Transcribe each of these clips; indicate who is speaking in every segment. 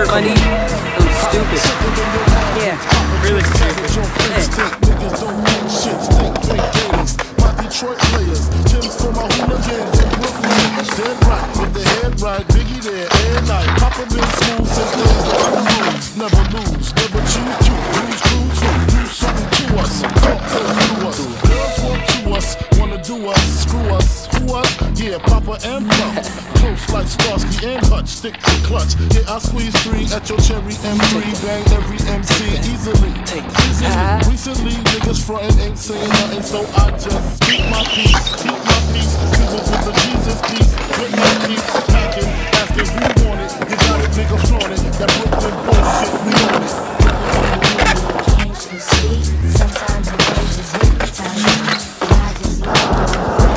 Speaker 1: funny. It was stupid. Yeah, really stupid.
Speaker 2: Niggas don't mean shit, stink, big gators. My Detroit players, Tim's for my hooligans in Brooklyn. Dead right, with the head right, Biggie there, air night. Papa been smooth since days of the lose. Never lose, never choose to. Lose, cruise, do something to us. Talk to us. Girls want to us, wanna do us, screw us, who us? Yeah, Papa and Pump. Close like Starsky and Hutch, stick to clutch. Yeah, I squeeze 3 at your cherry M3. Bang every MC easily. Recently, niggas frontin' ain't saying nothing, so I just speak my peace, keep my peace. People with the Jesus peace, with my peace, packing, asking who want it. You got it, nigga, flaunt it. That Brooklyn bullshit, we on it.
Speaker 3: Can't you see? Sometimes the words just hypnotize. I just love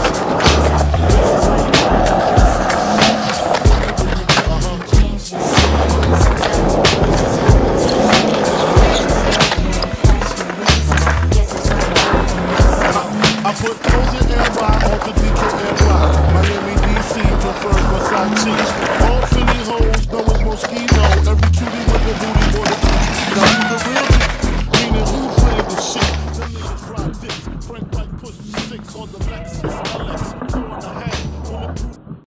Speaker 2: I put Trojan NY on the DKNY. Miami, DC, prefer Versace. All Philly hoes know it's Moschino. Every cutie with a booty, boy, the cutie. Now who's the real deal? Meaning who's playing the shit? The niggas ride dicks. Frank White push 6 on the back.